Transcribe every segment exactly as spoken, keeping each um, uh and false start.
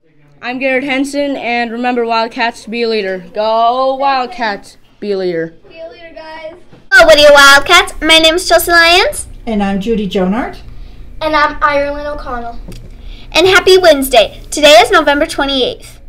I'm Garrett Henson, and remember, Wildcats, be a leader. Go Wildcats, be a leader. Be a leader, guys. Hello, Whittier Wildcats. My name is Chelsea Lyons. And I'm Judy Jonart. And I'm Ireland O'Connell. And happy Wednesday. Today is November twenty-eighth.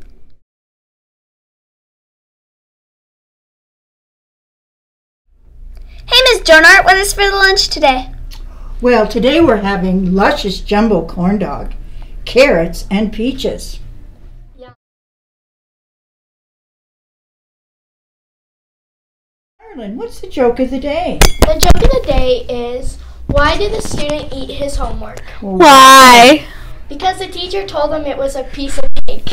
Hey, Miss Jonart, what is for the lunch today? Well, today we're having luscious jumbo corn dog, carrots, and peaches. Yeah. Ireland, what's the joke of the day? The joke of the day is, why did the student eat his homework? Why? Because the teacher told him it was a piece of cake.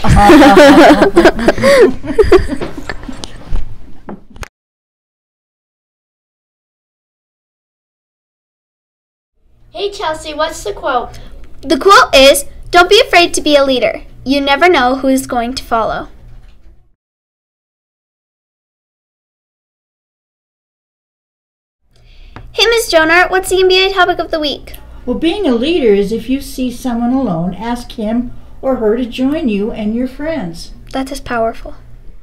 Hey Chelsea, what's the quote? The quote is, don't be afraid to be a leader. You never know who is going to follow. Hey, Miss Jonart, what's the M B A topic of the week? Well, being a leader is if you see someone alone, ask him or her to join you and your friends. That is powerful.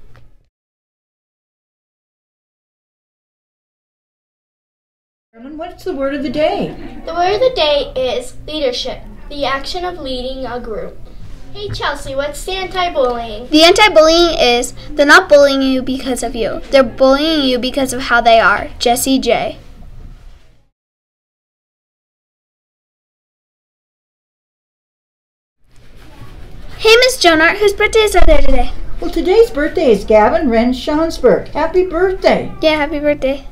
Ireland, what's the word of the day? The word of the day is leadership, the action of leading a group. Hey Chelsea, what's the anti-bullying? The anti-bullying is, they're not bullying you because of you. They're bullying you because of how they are. Jessie J. Hey, Miss Jonart, whose birthdays are there today? Well, today's birthday is Gavin Wren Schaunsberg. Happy birthday. Yeah, happy birthday.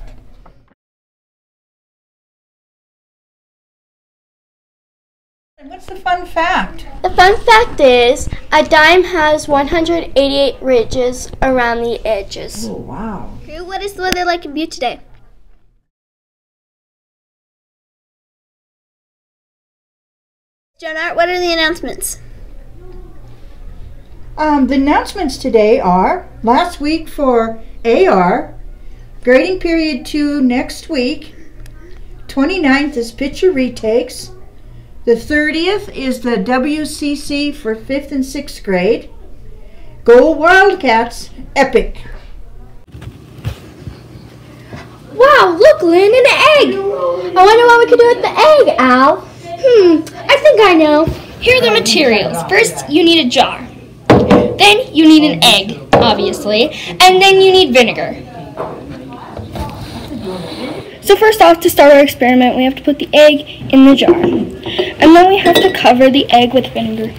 And what's the fun fact? The fun fact is, a dime has one hundred eighty-eight ridges around the edges. Oh, wow. Crew, what is the weather like in Butte today? Jonart, what are the announcements? Um, the announcements today are, last week for A R, grading period two next week, twenty-ninth is picture retakes, the thirtieth is the W C C for fifth and sixth grade. Go Wildcats, epic. Wow, look, Lynn, an egg! I wonder what we could do with the egg, Al. Hmm, I think I know. Here are the materials. First, you need a jar. Then you need an egg, obviously, and then you need vinegar. So first off, to start our experiment, we have to put the egg in the jar. And then we have to cover the egg with vinegar.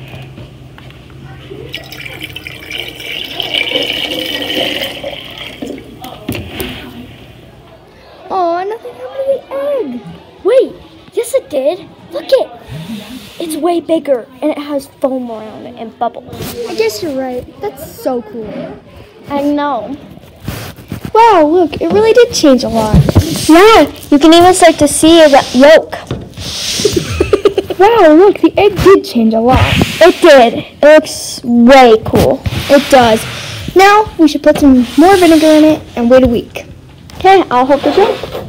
Oh, nothing happened to the egg. Wait, yes it did. Look it. It's way bigger, and it has foam around it and bubbles. I guess you're right. That's so cool. I know. Wow, look, it really did change a lot. Yeah, you can even start to see the yolk. Wow, look, the egg did change a lot. It did. It looks way cool. It does. Now, we should put some more vinegar in it and wait a week. Okay, I'll hold the jar.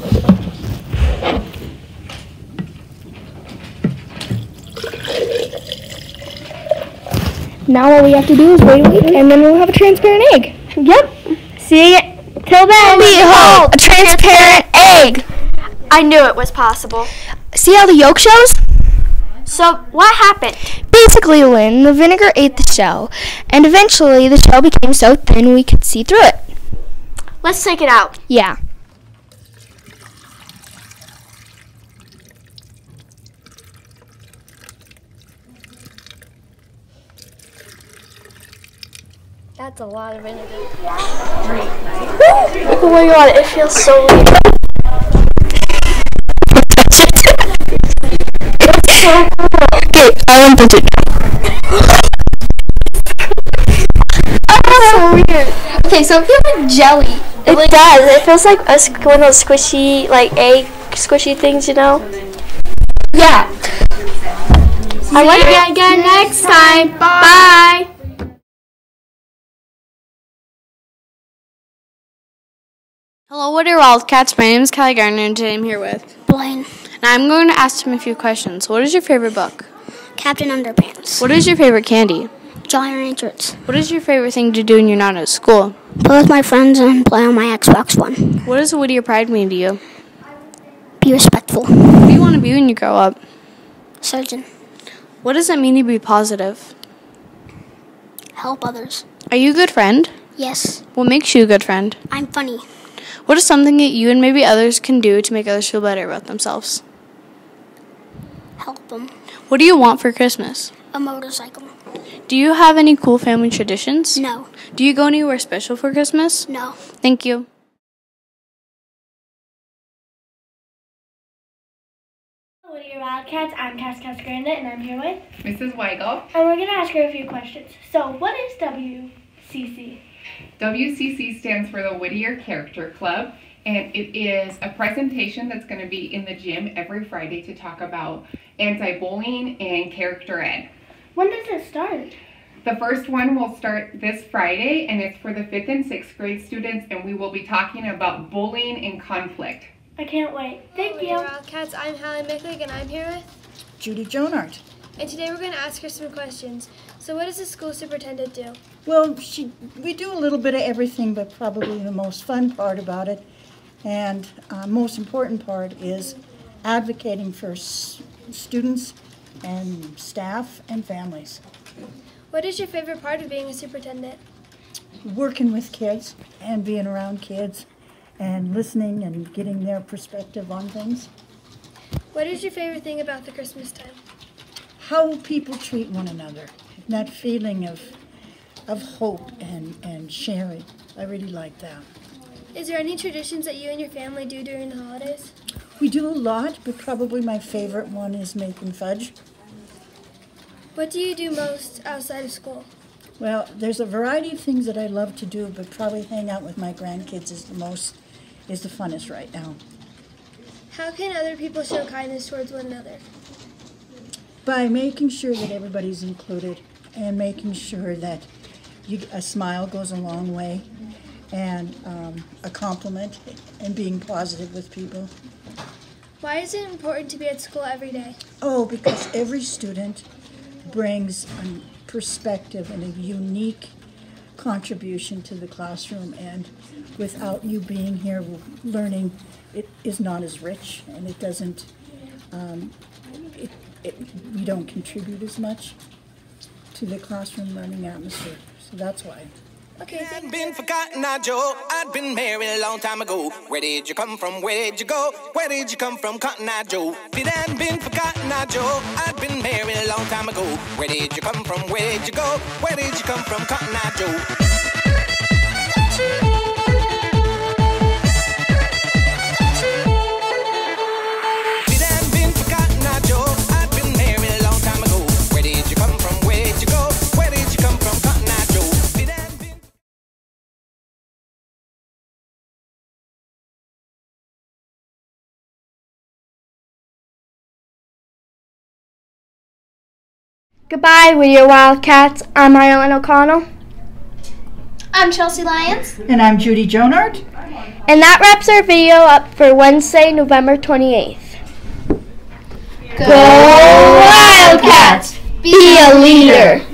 Now all we have to do is wait a week, and then we'll have a transparent egg. Yep. See you. Till then. Behold, a transparent egg. I knew it was possible. See how the yolk shows? So, what happened? Basically, Lynn, the vinegar ate the shell, and eventually the shell became so thin we could see through it. Let's take it out. Yeah. That's a lot of vinegar. Oh my god, it feels so weird. It's so cool. Okay, I want to do That's so weird. Okay, so it feels like jelly. It like, does. It feels like a, one of those squishy, like egg squishy things, you know? Yeah. I want to again next time. Bye. Bye. Hello, Whittier Wildcats. My name is Callie Gardner, and today I'm here with Blaine. And I'm going to ask him a few questions. What is your favorite book? Captain Underpants. What is your favorite candy? Jolly Ranchers. What is your favorite thing to do when you're not at school? Play with my friends and play on my Xbox One. What does Whittier Pride mean to you? Be respectful. What do you want to be when you grow up? Surgeon. What does it mean to be positive? Help others. Are you a good friend? Yes. What makes you a good friend? I'm funny. What is something that you and maybe others can do to make others feel better about themselves? Help them. What do you want for Christmas? A motorcycle. Do you have any cool family traditions? No. Do you go anywhere special for Christmas? No. Thank you. Whittier Wildcats, I'm Cass Cascaranda, and I'm here with Missus Weigel. And we're going to ask her a few questions. So, what is W C C? W C C stands for the Whittier Character Club, and it is a presentation that's going to be in the gym every Friday to talk about anti-bullying and character ed. When does it start? The first one will start this Friday, and it's for the fifth and sixth grade students, and we will be talking about bullying and conflict. I can't wait. Thank you. Wildcats, I'm Hallie Micklig, and I'm here with Judy Jonart. And today we're going to ask her some questions. So what does the school superintendent do? Well, she, we do a little bit of everything, but probably the most fun part about it and uh, most important part is advocating for s students and staff and families. What is your favorite part of being a superintendent? Working with kids and being around kids and listening and getting their perspective on things. What is your favorite thing about the Christmas time? How people treat one another, that feeling of of hope and, and sharing. I really like that. Is there any traditions that you and your family do during the holidays? We do a lot, but probably my favorite one is making fudge. What do you do most outside of school? Well, there's a variety of things that I love to do, but probably hang out with my grandkids is the most, is the funnest right now. How can other people show kindness towards one another? By making sure that everybody's included and making sure that you, a smile goes a long way and um, a compliment and being positive with people. Why is it important to be at school every day? Oh, because every student brings a perspective and a unique contribution to the classroom, and without you being here learning, it is not as rich, and it doesn't, um, it, it, you don't contribute as much to the classroom learning atmosphere, so that's why. Okay, thank you. Been forgotten, I Joe. I'd been married a long time ago. Where did you come from? Where did you go? Where did you come from, Cotton Eye Joe? If it hadn't been forgotten, I Joe. I'd been married a long time ago. Where did you come from? Where did you go? Where did you come from, Cotton Eye Joe? Goodbye, Whittier Wildcats. I'm Ireland O'Connell. I'm Chelsea Lyons. And I'm Judy Jonart. And that wraps our video up for Wednesday, November twenty-eighth. Go Wildcats! Be a leader!